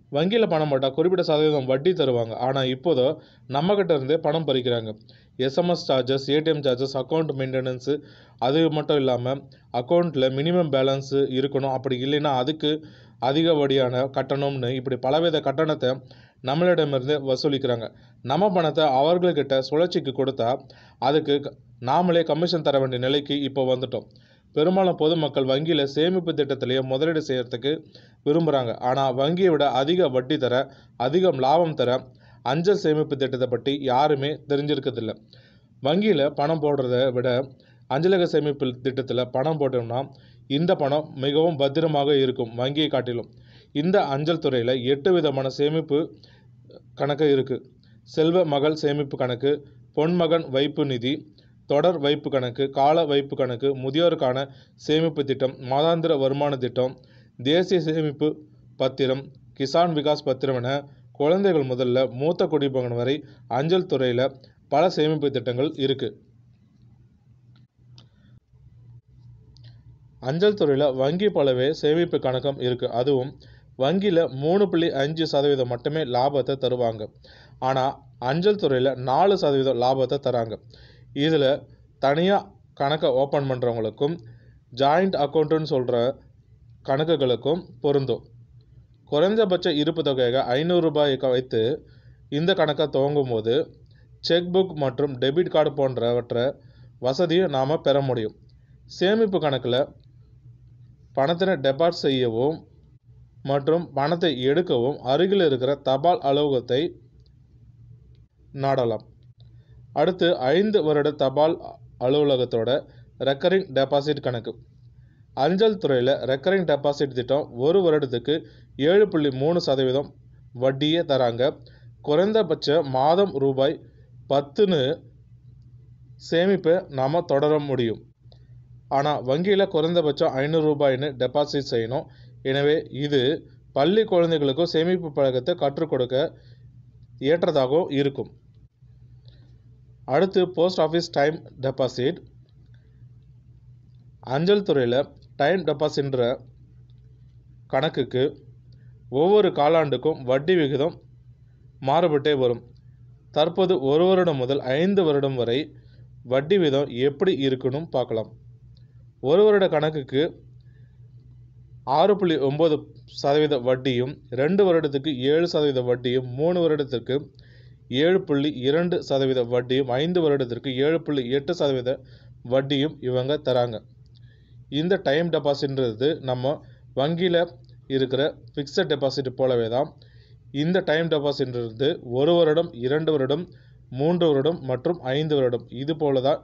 வங்கியில் பணம் போட்டால் குறிப்பிட்ட சதவீதம் வட்டி தருவாங்க. ஆனால் இப்போதோ நம்மக்கிட்ட இருந்தே பணம் பறிக்கிறாங்க. SMS charges, ATM charges, account maintenance, அது மட்டும் இல்லாமல் அக்கௌண்ட்டில் மினிமம் பேலன்ஸு இருக்கணும். அப்படி இல்லைன்னா அதுக்கு அதிக வட்டியான கட்டணம்னு இப்படி பலவித கட்டணத்தை நம்மளிடமிருந்து வசூலிக்கிறாங்க. நம்ம பணத்தை அவர்கள்கிட்ட சுழற்சிக்கு கொடுத்தா அதுக்கு நாமளே கமிஷன் தர வேண்டிய நிலைக்கு இப்போ வந்துட்டோம். பெரும்பாலும் பொதுமக்கள் வங்கியில் சேமிப்பு திட்டத்திலேயே முதலீடு செய்கிறதுக்கு விரும்புகிறாங்க. ஆனால் வங்கியை விட அதிக வட்டி தர, அதிகம் லாபம் தர அஞ்சல் சேமிப்பு திட்டத்தை பற்றி யாருமே தெரிஞ்சிருக்கிறதில்ல. வங்கியில் பணம் போடுறத விட அஞ்சலக சேமிப்பு திட்டத்தில் பணம் போட்டோம்னா இந்த பணம் மிகவும் பத்திரமாக இருக்கும். வங்கியை காட்டிலும் இந்த அஞ்சல் துறையில் 8 விதமான சேமிப்பு கணக்கு இருக்குது. செல்வ மகள் சேமிப்பு கணக்கு, பொன்மகன் வைப்பு நிதி, தொடர் வைப்பு கணக்கு, கால வைப்பு கணக்கு, முதியோருக்கான சேமிப்பு திட்டம், மாதாந்திர வருமான திட்டம், தேசிய சேமிப்பு பத்திரம், கிசான் விகாஸ் பத்திரம் என குழந்தைகள் முதல்ல மூத்த குடிமகன் வரை அஞ்சல் துறையில் பல சேமிப்பு திட்டங்கள் இருக்குது. அஞ்சல் துறையில் வங்கி போலவே சேமிப்பு கணக்கம் இருக்குது. அதுவும் வங்கியில் 3.5% மட்டுமே லாபத்தை தருவாங்க. ஆனால் அஞ்சல் துறையில் 4% லாபத்தை தராங்க. இதில் தனியாக கணக்கை ஓப்பன் பண்ணுறவங்களுக்கும் ஜாயிண்ட் அக்கௌண்ட்டுன்னு சொல்கிற கணக்குகளுக்கும் பொருந்தும். குறைந்தபட்ச இருப்பு தொகையாக 500 ரூபாய் வைத்து இந்த கணக்கை துவங்கும் போது செக் புக் மற்றும் டெபிட் கார்டு போன்றவற்றை வசதியை நாம் பெற முடியும். சேமிப்பு கணக்கில் பணத்தினை டெபாசிட் செய்யவும் மற்றும் பணத்தை எடுக்கவும் அருகில் இருக்கிற தபால் அலுவலகத்தை நாடலாம். அடுத்து 5 வருட தபால் அலுவலகத்தோட ரெக்கரிங் டெபாசிட் கணக்கு. அஞ்சல் துறையில் ரெக்கரிங் டெபாசிட் திட்டம் 1 வருடத்துக்கு 7.3% வட்டியே தராங்க. குறைந்தபட்ச மாதம் ரூபாய் 10ன்னு சேமிப்பை நாம் தொடர முடியும். ஆனால் வங்கியில் குறைந்தபட்சம் 500 ரூபாய்ன்னு டெபாசிட் செய்யணும். எனவே இது பள்ளி குழந்தைகளுக்கும் சேமிப்பு பழக்கத்தை கற்றுக் கொடுக்க ஏற்றதாகவும் இருக்கும். அடுத்து போஸ்ட் ஆஃபீஸ் டைம் டெபாசிட். அஞ்சல் துறையில் டைம் டெபாசிட்ன்ற கணக்குக்கு ஒவ்வொரு காலாண்டுக்கும் வட்டி விகிதம் மாறுபட்டே வரும். தற்போது 1 வருடம் முதல் 5 வருடம் வரை வட்டி விகிதம் எப்படி இருக்குன்னு பார்க்கலாம். 1 வருட கணக்குக்கு 6.9% வட்டியும், 2 வருடத்துக்கு 7% வட்டியும், 3 வருடத்திற்கு 7.2% வட்டியும், 5 வருடத்திற்கு 7.8% வட்டியும் இவங்க தராங்க. இந்த டைம் டெபாசிட்ன்றது நம்ம வங்கியில் இருக்கிற ஃபிக்ஸட் டெபாசிட் போலவே தான் இந்த டைம் டெபாசிட்ன்றது 1 வருடம், 2 வருடம், 3 வருடம் மற்றும் 5 வருடம் இது போல தான்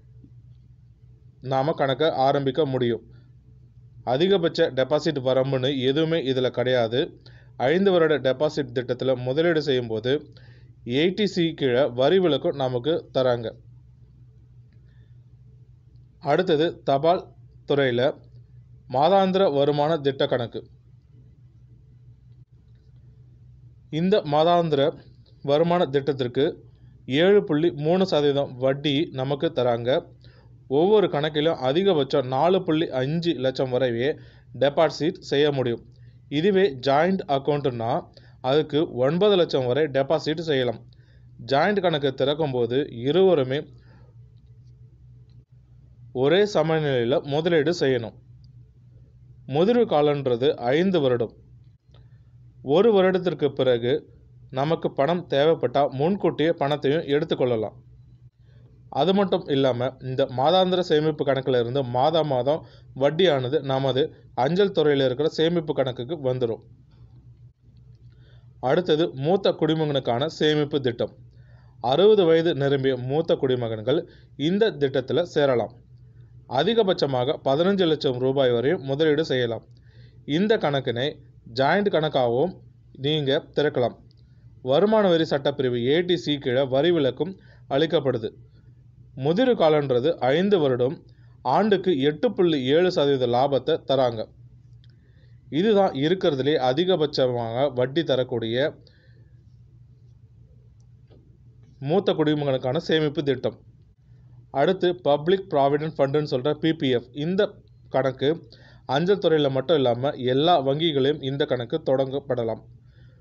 நாம் கணக்கை ஆரம்பிக்க முடியும். அதிகபட்ச டெபாசிட் வரம்புன்னு எதுவுமே இதில் கிடையாது. 5 வருட டெபாசிட் திட்டத்தில் முதலீடு செய்யும்போது 80C கீழே வரி விலக்கும் நமக்கு தராங்க. அடுத்தது தபால் துறையில் மாதாந்திர வருமான திட்ட கணக்கு. இந்த மாதாந்திர வருமான திட்டத்திற்கு 7.3% வட்டி நமக்கு தராங்க. ஒவ்வொரு கணக்கிலும் அதிகபட்சம் 4.5 லட்சம் வரைவே டெபாசிட் செய்ய முடியும். இதுவே ஜாயிண்ட் அக்கௌண்ட்டுன்னா அதுக்கு 9 லட்சம் வரை டெபாசிட் செய்யலாம். ஜாயிண்ட் கணக்கு திறக்கும் போது இருவருமே ஒரே சமநிலையில் முதலீடு செய்யணும். முதிர்வு காலன்றது 5 வருடம். 1 வருடத்திற்கு பிறகு நமக்கு பணம் தேவைப்பட்டால் முன்கூட்டியே பணத்தையும் எடுத்துக்கொள்ளலாம். அது மட்டும் இல்லாமல் இந்த மாதாந்திர சேமிப்பு கணக்கில் இருந்து மாதம் வட்டியானது நமது அஞ்சல் துறையில் இருக்கிற சேமிப்பு கணக்குக்கு வந்துடும். அடுத்தது மூத்த குடிமகனுக்கான சேமிப்பு திட்டம். 60 வயது நிரம்பிய மூத்த குடிமகன்கள் இந்த திட்டத்தில் சேரலாம். அதிகபட்சமாக 15 லட்சம் ரூபாய் வரையும் முதலீடு செய்யலாம். இந்த கணக்கினை ஜாயிண்ட் கணக்காகவும் நீங்கள் திறக்கலாம். வருமான வரி சட்டப்பிரிவு 80C கீழே வரி விலக்கும் அளிக்கப்படுது. முதிர்வு காலன்றது 5 வருடம். ஆண்டுக்கு 8.7% லாபத்தை தராங்க. இதுதான் இருக்கிறதுலே அதிகபட்சமாக வட்டி தரக்கூடிய மூத்த குடிமகனுக்கான சேமிப்பு திட்டம். அடுத்து பப்ளிக் ப்ராவிடென்ட் ஃபண்டுன்னு சொல்கிற PPF. இந்த கணக்கு அஞ்சல் துறையில் மட்டும் இல்லாமல் எல்லா வங்கிகளையும் இந்த கணக்கு தொடங்கப்படலாம்.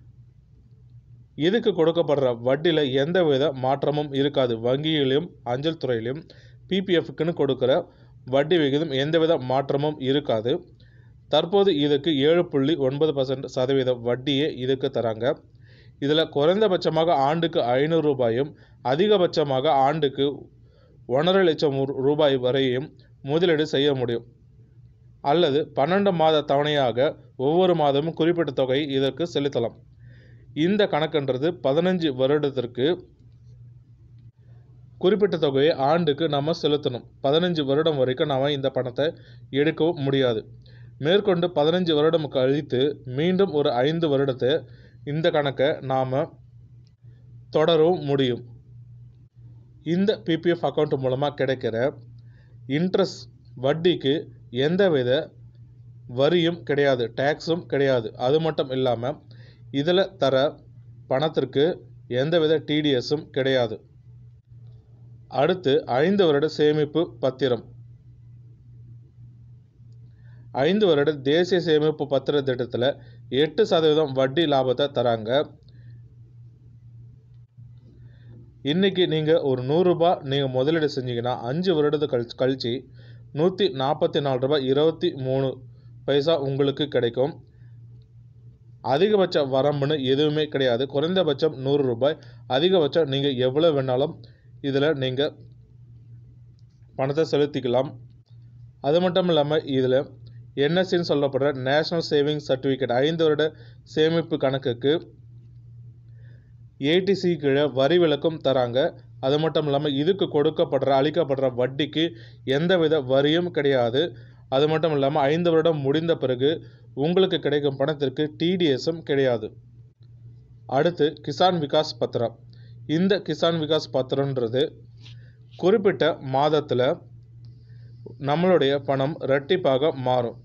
இதுக்கு கொடுக்கப்படுற வட்டியில் எந்தவித மாற்றமும் இருக்காது. வங்கியிலும் அஞ்சல் துறையிலும் பிபிஎஃப்க்குன்னு கொடுக்குற வட்டி விகிதம் எந்தவித மாற்றமும் இருக்காது. தற்போது இதுக்கு 7.9% வட்டியே இதுக்கு தராங்க. இதில் குறைந்தபட்சமாக ஆண்டுக்கு 500 ரூபாயும் அதிகபட்சமாக ஆண்டுக்கு 1.5 லட்சம் ரூபாய் வரையும் முதலீடு செய்ய முடியும். அல்லது 12 மாத தவணையாக ஒவ்வொரு மாதமும் குறிப்பிட்ட தொகை இதற்கு செலுத்தலாம். இந்த கணக்குன்றது 15 வருடத்திற்கு குறிப்பிட்ட தொகையை ஆண்டுக்கு நம்ம செலுத்தணும். 15 வருடம் வரைக்கும் நாம் இந்த பணத்தை எடுக்கவும் முடியாது. மேற்கொண்டு 15 வருடம் கழித்து மீண்டும் ஒரு 5 வருடத்தை இந்த கணக்கை நாம் தொடரவும் முடியும். இந்த பிபிஎஃப் அக்கௌண்ட் மூலமாக கிடைக்கிற இன்ட்ரெஸ்ட் வட்டிக்கு எந்தவித வரியும் கிடையாது, டேக்ஸும் கிடையாது. அது மட்டும் இல்லாமல் இதில் தர பணத்திற்கு எந்தவித டிடிஎஸும் கிடையாது. அடுத்து 5 வருட சேமிப்பு பத்திரம். 5 வருட தேசிய சேமிப்பு பத்திர திட்டத்தில் 8% வட்டி லாபத்தை தராங்க. இன்றைக்கி நீங்கள் ஒரு 100 ரூபாய் நீங்கள் முதலீடு செஞ்சீங்கன்னா 5 வருடத்தை கழித்து 144 ரூபாய் 23 பைசா உங்களுக்கு கிடைக்கும். அதிகபட்ச வரம்புன்னு எதுவுமே கிடையாது. குறைந்தபட்சம் 100 ரூபாய், அதிகபட்சம் நீங்கள் எவ்வளோ வேணாலும் இதில் நீங்கள் பணத்தை செலுத்திக்கலாம். அது மட்டும் இல்லாமல் இதில் என்எஸ்சின்னு சொல்லப்படுற நேஷ்னல் சேவிங் சர்டிஃபிகேட் 5 வருட சேமிப்பு கணக்குக்கு ஏடிசி கீழே வரி விலக்கும் தராங்க. அது மட்டும் இல்லாமல் இதுக்கு அளிக்கப்படுற வட்டிக்கு எந்தவித வரியும் கிடையாது. அது மட்டும் இல்லாமல் 5 வருடம் முடிந்த பிறகு உங்களுக்கு கிடைக்கும் பணத்திற்கு டிடிஎஸும் கிடையாது. அடுத்து கிசான் விகாஸ் பத்திரம். இந்த கிசான் விகாஸ் பத்திரன்றது குறிப்பிட்ட மாதத்தில் நம்மளுடைய பணம் இரட்டிப்பாக மாறும்.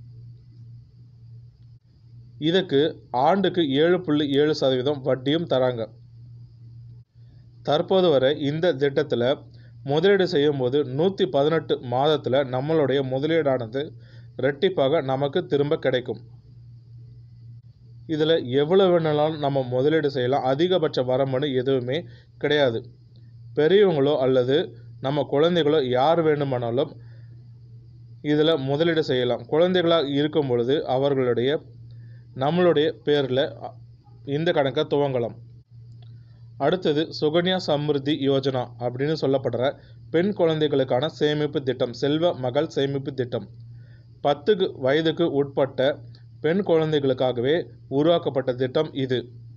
இதுக்கு ஆண்டுக்கு 7.7% வட்டியும் தராங்க. தற்போது வரை இந்த திட்டத்தில் முதலீடு செய்யும்போது 118 மாதத்தில் நம்மளுடைய முதலீடானது இரட்டிப்பாக நமக்கு திரும்ப கிடைக்கும். இதில் எவ்வளோ வேணாலும் நம்ம முதலீடு செய்யலாம். அதிகபட்ச வரம்புன்னு எதுவுமே கிடையாது. பெரியவங்களோ அல்லது நம்ம குழந்தைகளோ யார் வேணுமானாலும் இதில் முதலீடு செய்யலாம். குழந்தைகளாக இருக்கும் பொழுது நம்மளுடைய பேரில் இந்த கணக்கை துவங்கலாம். அடுத்தது சுகன்யா சம்ருத்தி யோஜனா அப்படின்னு சொல்லப்படுற பெண் குழந்தைகளுக்கான சேமிப்பு திட்டம், செல்வ மகள் சேமிப்பு திட்டம். 10 வயதுக்கு உட்பட்ட பெண் குழந்தைகளுக்காகவே உருவாக்கப்பட்ட திட்டம் இது.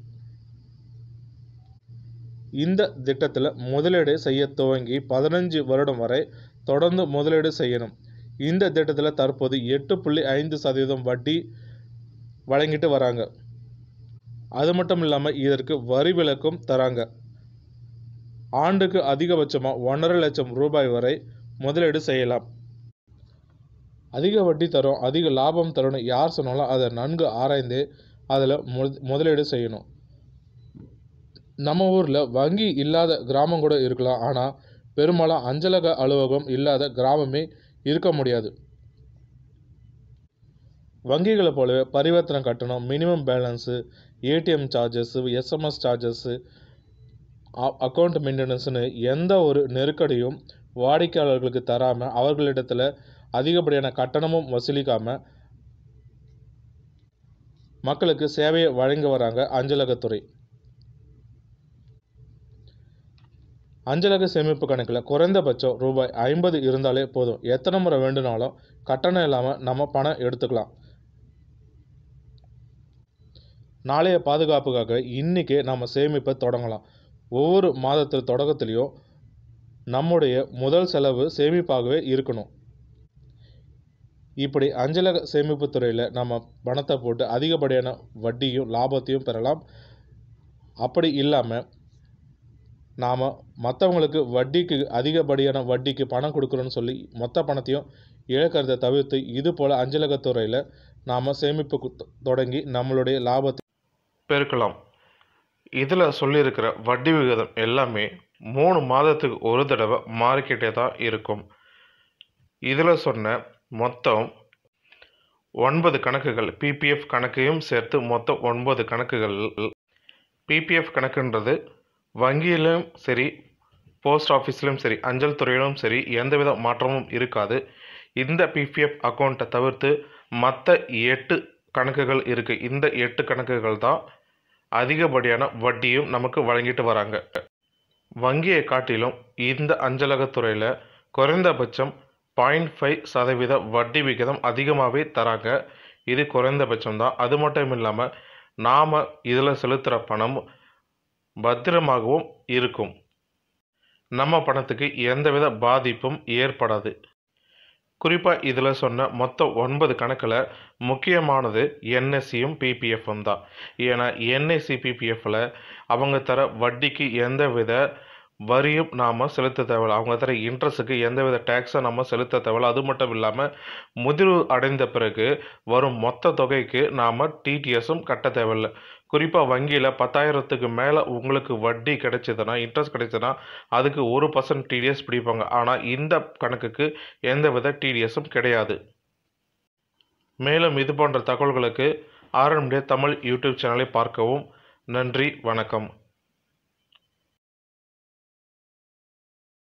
இந்த திட்டத்தில் முதலீடு செய்ய துவங்கி 15 வருடம் வரை தொடர்ந்து முதலீடு செய்யணும். இந்த திட்டத்தில் தற்போது 8.5% வட்டி வழங்கிட்டு வராங்க. அது மட்டும் இல்லாமல் இதற்கு வரி விலக்கும் தராங்க. ஆண்டுக்கு அதிகபட்சமாக 1.5 லட்சம் ரூபாய் வரை முதலீடு செய்யலாம். அதிக வட்டி தரும், அதிக லாபம் தரும்னு யார் சொன்னாலும் அதை நன்கு ஆராய்ந்து அதில் முதலீடு செய்யணும். நம்ம ஊரில் வங்கி இல்லாத கிராமம் கூட இருக்கலாம். ஆனால் பெரும்பாலும் அஞ்சலக அலுவலகம் இல்லாத கிராமமே இருக்க முடியாது. வங்கிகளை போலவே பரிவர்த்தனை கட்டணம், minimum balance, ATM charges, SMS charges, account மெயின்டெனன்ஸ்னு எந்த ஒரு நெருக்கடியும் வாடிக்கையாளர்களுக்கு தராமல் அவர்களிடத்தில் அதிகப்படியான கட்டணமும் வசூலிக்காமல் மக்களுக்கு சேவையை வழங்கி வராங்க அஞ்சலகத்துறை. அஞ்சலக சேமிப்பு கணக்கில் குறைந்தபட்சம் ரூபாய் 50 இருந்தாலே போதும். எத்தனை முறை வேண்டுனாலும் கட்டணம் இல்லாமல் நம்ம பணம் எடுத்துக்கலாம். நாளைய பாதுகாப்புக்காக இன்றைக்கே நம்ம சேமிப்பை தொடங்கலாம். ஒவ்வொரு மாதத்தில் தொடக்கத்துலேயும் நம்முடைய முதல் செலவு சேமிப்பாகவே இருக்கணும். இப்படி அஞ்சலக சேமிப்பு துறையில் நம்ம பணத்தை போட்டு அதிகப்படியான வட்டியும் லாபத்தையும் பெறலாம். அப்படி இல்லாமல் நாம் மற்றவங்களுக்கு வட்டிக்கு அதிகப்படியான வட்டிக்கு பணம் கொடுக்குறோன்னு சொல்லி மொத்த பணத்தையும் இழக்கிறத தவிர்த்து இது போல் அஞ்சலகத்துறையில் நாம் சேமிப்பு தொடங்கி நம்மளுடைய லாபத்தை பெருக்கலாம். இதில் சொல்லியிருக்கிற வட்டி விகிதம் எல்லாமே 3 மாதத்துக்கு ஒரு தடவை மாறிக்கிட்டே தான் இருக்கும். இதில் சொன்ன மொத்தம் 9 கணக்குகள், பிபிஎஃப் கணக்கையும் சேர்த்து மொத்தம் 9 கணக்குகள் பிபிஎஃப் கணக்குன்றது வங்கியிலும் சரி, போஸ்ட் ஆஃபீஸ்லையும் சரி, அஞ்சல் துறையிலும் சரி எந்தவித மாற்றமும் இருக்காது. இந்த பிபிஎஃப் அக்கௌண்ட்டை தவிர்த்து மற்ற 8 கணக்குகள் இருக்குது. இந்த 8 கணக்குகள் தான் அதிகப்படியான வட்டியும் நமக்கு வழங்கிட்டு வராங்க. வங்கியை காட்டிலும் இந்த அஞ்சலகத்துறையில் குறைந்தபட்சம் 0.5% வட்டி விகிதம் அதிகமாகவே தராங்க. இது குறைந்தபட்சம் தான். அது மட்டும் இல்லாமல் நாம் இதில் செலுத்துகிற பணம் பத்திரமாகவும் இருக்கும். நம்ம பணத்துக்கு எந்தவித பாதிப்பும் ஏற்படாது. குறிப்பாக இதில் சொன்ன மொத்தம் 9 கணக்கில் முக்கியமானது என்எஸ்சியும் பிபிஎஃப்பும் தான். ஏன்னா என்எஸ்சி பிபிஎஃப்பில் அவங்க தர வட்டிக்கு எந்தவித வரியும் நாம் செலுத்த தேவையில்லை. அவங்க தர இன்ட்ரெஸ்ட்டுக்கு எந்தவித டேக்ஸை நம்ம செலுத்த தேவையில்லை. அது மட்டும் இல்லாமல் முதிர்வு அடைந்த பிறகு வரும் மொத்த தொகைக்கு நாம் டிடிஎஸும் கட்ட தேவையில்லை. குறிப்பாக வங்கியில் 10,000க்கு மேலே உங்களுக்கு வட்டி கிடைச்சதுன்னா, இன்ட்ரெஸ்ட் கிடைச்சதுன்னா அதுக்கு 1% டிடிஎஸ் பிடிப்பாங்க. ஆனால் இந்த கணக்குக்கு எந்தவித டிடிஎஸும் கிடையாது. மேலும் இது போன்ற தகவல்களுக்கு ஆர்என்டி தமிழ் யூடியூப் சேனலை பார்க்கவும். நன்றி, வணக்கம்.